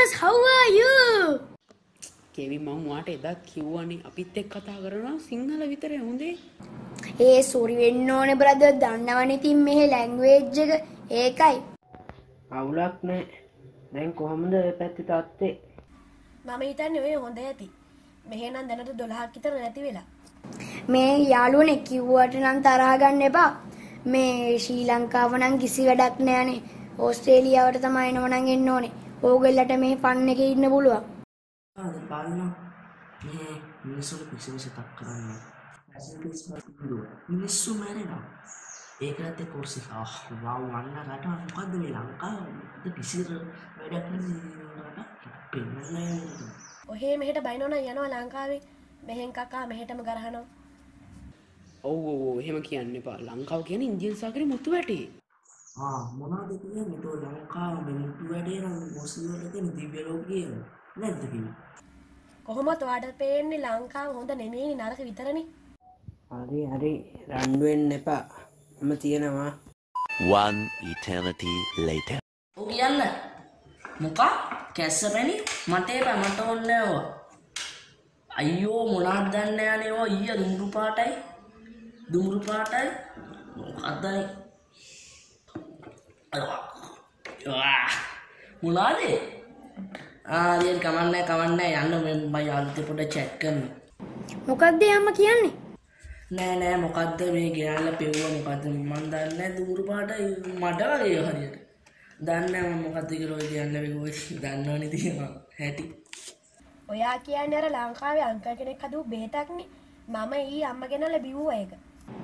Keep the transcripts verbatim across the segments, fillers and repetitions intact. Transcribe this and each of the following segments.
Thomas, how are you? කෙවි මම වාට එදා කිව්වනේ අපිත් එක්ක කතා කරනවා සිංහල විතරේ හොඳේ. ඒ සෝරි වෙන්න ඕනේ බ්‍රදර් දන්නවනේ ඉතින් මෙහි ලැන්ග්වේජ් එක ඒකයි. අවුලක් නැහැ. දැන් කොහොමද ඔය පැත්තේ තාත්තේ? මම හිතන්නේ ඔය හොඳ ඇති. මෙහෙ නම් දැනට දොළහක් විතර නැති වෙලා. මේ යාළුවනේ කිව්වට නම් තරහ ගන්න එපා. මේ ශ්‍රී ලංකාව නම් කිසි වැඩක් නැහනේ. ඕස්ට්‍රේලියාවට තමයි එනව නම් එන්න ඕනේ. ඕගොල්ලන්ට මේ ෆන් එකේ ඉන්න පුළුවන්. ආද බලන්න මේ මිනිස්සුන්ට පිසිවිස තක් කරන්නේ. ඇසෙන්ස් වල මිනිස්සු මැරෙනවා. ඒකත් ඒ කෝර්ස් එක ආ වව් වන්න රට මොකද්ද මේ ලංකාවේ පිසිර වැඩක් නෙමෙයි පෙන්නන්නේ. ඔහේ මෙහෙට බයිනෝන යනවා ලංකාවේ. මෙහෙන් කකා මෙහෙටම ගරහනවා. ඔව් ඔව් එහෙම කියන්න එපා. ලංකාව කියන්නේ ඉන්දියන් සාගරේ මුතු වැටේ. ආ මොනවද කියන්නේ තෝ ලංකාවේ මුතු වැටේ නම් මොස්ලිම් වල තියෙන දිව්‍ය ලෝකයේ නැද්ද කියන්නේ? කොහොමද ඔයාලට පේන්නේ ලංකාව හොඳ නෙමෙයිනේ නරක විතරනේ. හරි හරි රණ්ඩු වෙන්න එපා. මම තියනවා. One eternity later. ඔව් කියන්න. මොකක්? කැස්සපැණි මට එපා මට ඕනේ නෑ. අයියෝ මොනවද දන්නේ යන්නේ ඔය ඊය දුඹුරු පාටයි. දුඹුරු පාටයි. මොකද්දයි? අයියා. මොනවාද? ආ දෙයක් කමන්නේ කමන්නේ යන්න මම යාළුවෝ පොඩ chat කරන්න. මොකද්ද අම්මා කියන්නේ? නෑ නෑ මොකද්ද මේ ගෙනල්ලා පෙව්වා මොකද්ද මම දන්නේ නෑ දුඹුරු පාටයි මඩ වගේ හරියට. දන්නේ නෑ මම මොකද්ද කියලා ඔය කියන්න බැලුවා. දන්නවනේ තියෙනවා. හැටි. ඔයා කියන්නේ අර ලංකාවේ අංකල් කෙනෙක් හදපු බෙහෙතක්නේ. මම ඊ අම්ම ගෙනල්ලා බිව්වා ඒක.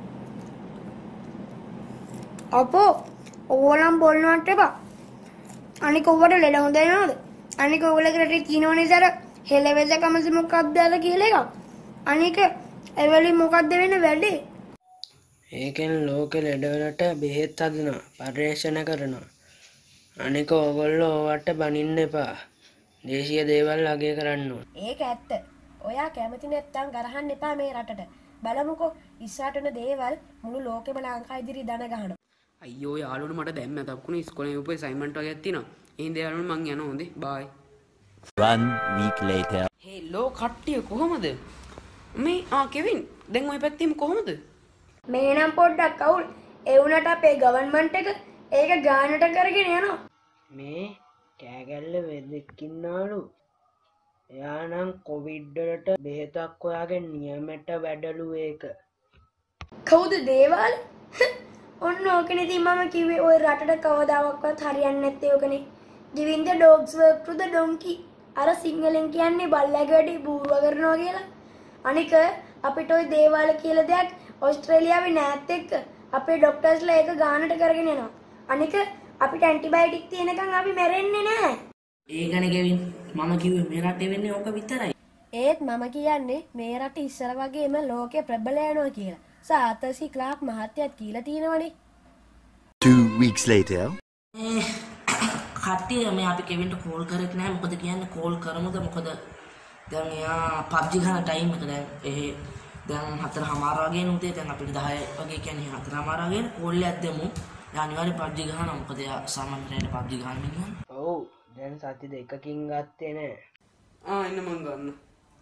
අපෝ ඕවනම් බොන්නට එපා. අනික ඔවට ලෙඩ හොඳ වෙනවද? අනික ඔයගොල්ලෝ රටේ තියෙනවනේ සර හෙලවෙද කමසි මොකක්ද අර කියලා එකක්. අනික එවලි මොකක්ද වෙන වැඩේ? ඒකෙන් ලෝකෙ ලෙඩවලට බෙහෙත් හදනවා, පරීක්ෂණ කරනවා. අනික ඔයගොල්ලෝ ඔවට බනින්න එපා. දේශීය දේවල් අගය කරන්න ඕන. ඒක ඇත්ත. ඔයා කැමති නැත්තම් ගරහන්න එපා මේ රටට. බලමුකෝ ඉස්සරහට එන දේවල් මුළු ලෝකෙම ලංකාව ඉදිරිය දන ගහනවා. අයියෝ යාළුවනේ මට දැන් මතක්ුණේ ඉස්කෝලේ උපේ අසයින්මන්ට් වගේක් තියෙනවා. එහෙනම් යාළුවනේ මං යනවා හොඳේ. Bye. One week later. Hello කට්ටිය කොහමද? මේ ආ කෙවින් දැන් ওই පැත්තේම කොහමද? මේ නම් පොඩ්ඩක් අවුල්. ඒ වුණාට අපේ ගවර්න්මන්ට් එක ඒක ගානට කරගෙන යනවා. මේ කෑගැල්ල වෙදෙක්කින්නාලු. එයා නම් කොවිඩ් වලට බෙහෙතක් හොයාගෙන නියමෙට වැඩලු ඒක. කවුද දේවාල? ඔන්න ඕකනේ ඉතින් මම කිව්වේ ඔය රටට කවදාවත් හරියන්නේ නැත්තේ ඕකනේ. giving the dogs work to the donkey. අර සිංහලෙන් කියන්නේ බල්ලගේ වැඩි බූරුව කරනවා කියලා. අනික අපිට ওই දේවාල කියලා දෙයක් ඕස්ට්‍රේලියාවේ නැත් එක්ක අපේ ડોක්ටර්ස්ලා ඒක ගානට කරගෙන යනවා. අනික අපිට ඇන්ටිබයොටික් තියෙනකන් අපි මැරෙන්නේ නැහැ. ඒකනේ කෙවින් මම කිව්වේ මේ රටේ වෙන්නේ ඕක විතරයි. ඒත් මම කියන්නේ මේ රට ඉස්සර වගේම ලෝකේ ප්‍රබල යනවා කියලා. සාතසි ක්ලාක් මහත්තයත් කියලා තියෙනවනේ. Two weeks later. කට්ටිය මේ අපි කෙවින්ට කෝල් කරෙත් නැහැ. මොකද කියන්නේ කෝල් කරමුද මොකද දැන් එයා පබ්ජි ගන්න ටයිම් එක දැන් ඒ දැන් හතරමාර වගේ නුතේ දැන් අපිට දහය වගේ කියන්නේ හතරමාර වගේ කෝල් එකක් දෙමු. එයා අනිවාර්යෙන් පබ්ජි ගහනවා. මොකද එයා සාමාන්‍යයෙන් පබ්ජි ගන්න මිනිහා. ඔව් දැන් සති දෙකකින් ගත්තේ නෑ. ආ එන්න මං ගන්න.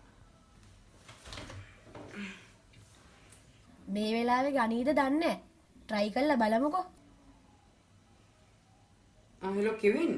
මේ වෙලාවේ ගණීද දන්නේ නැහැ. try කරලා බලමුකෝ. ආ හෙලෝ කෙවින්.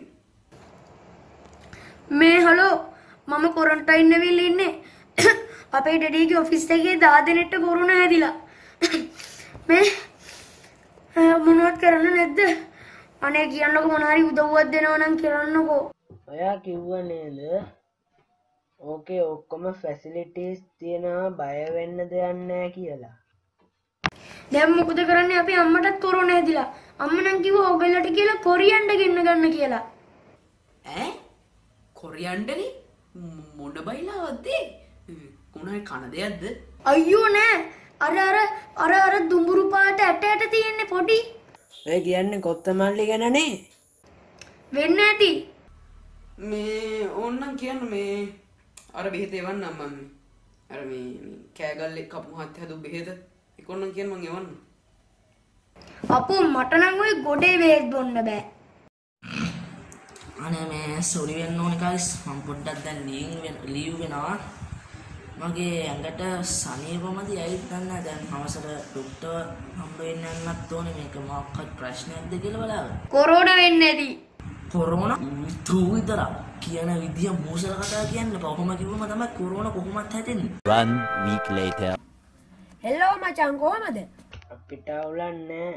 මේ හලෝ මම ක්වොරන්ටයින් වෙලා ඉන්නේ. අපේ ඩැඩීගේ ඔෆිස් එකේ දහ දිනෙට කොරෝනා හැදිලා. මේ මොනවද කරන්න නැද්ද? අනේ කියන්නකෝ මොන හරි උදව්වක් දෙනවා නම් කරන්නකෝ. ඔයා කිව්ව නේද? ඕකේ ඔක්කොම ෆැසිලිටිස් තියෙනවා බය වෙන්න දෙයක් නැහැ කියලා. දැන් මොකද කරන්නේ අපි අම්මටත් කොරෝනා හැදිලා. අම්ම නම් කිව්වා ඔයගොල්ලන්ට කියලා කොරියන්ඩ ගෙන්න ගන්න කියලා. ඈ කොරියන්ඩනේ මොන බයිලාවක්ද? කොහොනයි කන දෙයක්ද? අයියෝ නෑ. අර අර අර අර දුඹුරු පාට ඇට ඇට තියෙන්නේ පොඩි. ඔය කියන්නේ කොත්තමල්ලි ගැනනේ. වෙන්න ඇති. මේ ඕන්නම් කියන්න මේ අර බෙහෙත එවන්නම් මම. අර මේ කෑගල්ලේ කපු මහත්තයා හදපු බෙහෙත ඒක ඕන්නම් කියන්න මං එවන්න. අපෝ මට නම් ওই ගොඩේ වේස් බොන්න බෑ. අනේ මේ සෝරි වෙන්න ඕනේ guys. මම පොඩ්ඩක් දැන් ලීව් වෙනවා. මගේ ඇඟට සනීපමදි ඇයිද දන්නේ දැන් හවසට ડોක්ටර් හම්බ වෙන්න යන්නත් ඕනේ මේක මොකක්වත් ප්‍රශ්නයක්ද කියලා බලන්න. කොරෝනා වෙන්නේ නැති. කොරෝනා තු විතර කියන විදිය මෝසල කතා කියන්න කොහොම කිව්වම තමයි කොරෝනා කොහොමත් හැදෙන්නේ. One week later. හෙල්ලෝ මචං කොහමද? අපිට අවුලන්නේ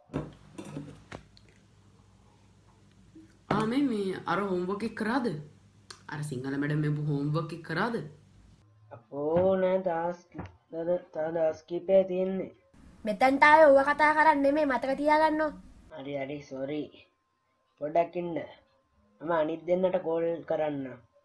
ආ මේ මේ අර හෝම්වර්ක් එක කරාද? අර සිංහල මැඩම් මේ හෝම්වර්ක් එක කරාද? අපෝ නෑ දාස් දාස් කීපේ තියෙන්නේ. මෙතනට ආවේ ඔව කතා කරන්නේ නෙමෙයි මතක තියාගන්නෝ. හරි හරි සෝරි. පොඩ්ඩක් ඉන්න. මම අනිත් දෙන්නට කෝල් කරන්න.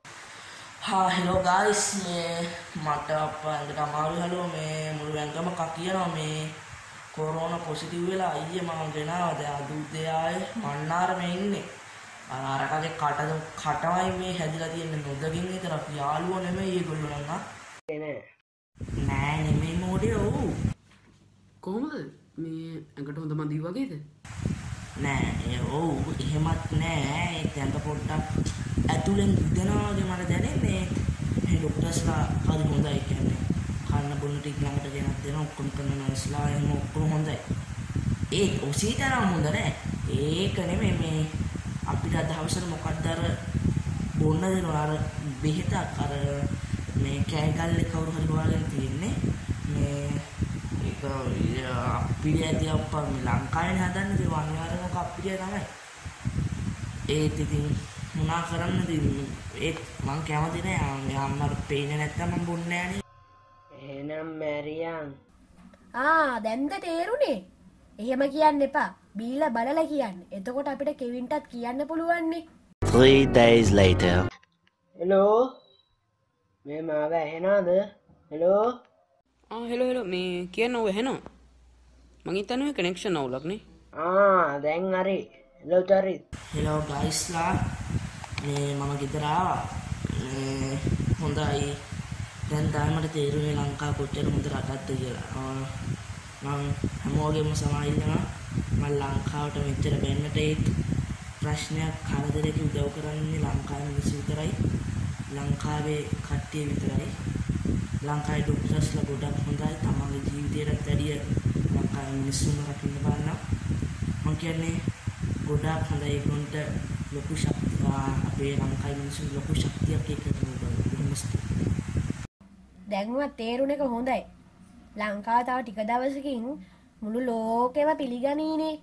හා හෙලෝ ගයිස් මේ මට අප්පන්ට අමාරු හලෝ මේ මුළු ඇඟම කකියනවා මේ කොරෝනා පොසිටිව් වෙලා අයියේ මම ගෙනාවා දැන් අද උදේ ආයේ මන්නාරමේ ඉන්නේ. අර අරකගේ කට කටවයි මේ හැදිලා තියෙන්නේ නොදකින් විතරක් යාළුවෝ නෙමෙයි ඒගොල්ලෝ නම් නෑ නෑ නෙමෙයි මොඩේ ඔව් කොහොමද මේ ඇඟට හොඳ මදි වගේද? නෑ ඒ ඔව් එහෙමත් නෑ ඒ දැන් පොඩ්ඩක් ඇතුලෙන් දෙනවා වගේ මට දැනෙන්නේ මේ ડોක්ටර්ස්ලා හරි හොඳයි කියන්නේ කන්න බොන්න ටික ළඟට ගෙනත් දෙනවා ඔක්කොම කරන නර්ස්ලා එහෙම ඔක්කොම හොඳයි ඒ ඔසීතරම් හොඳ නෑ ඒක නෙමෙයි මේ අපිට දවසට මොකක්ද අර බොන්න දෙනවා අර බෙහෙතක් අර මේ කෑගල්ලේ කවුරු හරි හොයාගෙන තියෙන්නේ මේ ඒක අපිට ඇති අප්පා මේ ලංකාවේ හදන්නේ ඒ අනිවාර්යයෙන්ම අපිට තමයි ඒත් ඉතින් මොනා කරන්නද ඒත් මං කැමති නෑ යාම්මර පේන්නේ නැත්තම් මං බොන්නේ නෑනේ එහෙනම් මැරියන් ආ දැන්ද තේරුනේ? එහෙම කියන්න එපා. බීලා බලලා කියන්න. එතකොට අපිට කෙවින්ටත් කියන්න පුළුවන් නේ. Three days later. හෙලෝ මේ මාව ඇහෙනවද? හෙලෝ ආ හෙලෝ හෙලෝ මේ කියන්න ඔය ඇහෙනවා. මං හිතන්නේ ඔය කනෙක්ෂන් අවුලක් නේ. ආ දැන් හරි. හෙලෝ චරිත්. හෙලෝ ගයිස්ලා මේ මම ගෙදර ආවා මේ හොඳයි දැන් තමයි මට තේරුනේ ලංකාව කොච්චර හොඳ රටක්ද කියලා මම හැමෝගෙම සමායිල්ලනවා මම ලංකාවට මෙච්චර වෙන්නට ඒ ප්‍රශ්නයක් කරදරයක උදව් කරන්නේ ලංකාවේ මිනිස්සු විතරයි ලංකාවේ කට්ටිය විතරයි ලංකාවේ ડોක්ටර්ස්ලා ගොඩක් හොඳයි තමන්ගේ ජීවිතයට වැඩිය ලංකාවේ මිනිස්සුන්ව රකින්න බලන්න මම කියන්නේ ගොඩක් හොඳයි ඒගොල්ලන්ට ලොකු ශක්තියක් අපේ ලංකාවේ මිනිස්සුන් ලොකු ශක්තියක් ඒකට දැන්වත් තේරුණ එක හොඳයි. ලංකාව තව ටික දවසකින් මුළු ලෝකෙම පිළිගනීනේ.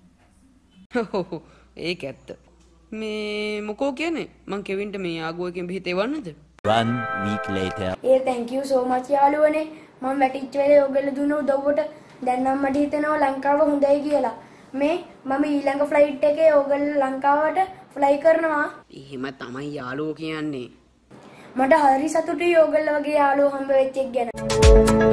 ඒක ඇත්ත. මේ මොකෝ කියන්නේ? මං කෙවින්ට මේ ආගුවකින් බෙහෙත එවන්නද? One week later. A thank you so much යාළුවනේ. මම වැටිච්ච වෙලේ ඔයගොල්ලෝ දුන්න උදව්වට දැන් නම් මට හිතෙනවා ලංකාව හොඳයි කියලා. මේ මම ඊළඟ ෆ්ලයිට් එකේ ඔයගොල්ලෝ ලංකාවට ෆ්ලයි කරනවා. එහෙම තමයි යාළුවෝ කියන්නේ. මට හරි සතුටුයි ඔයගොල්ලෝ වගේ යාළුවෝ හම්බ වෙච්ච එක ගැන.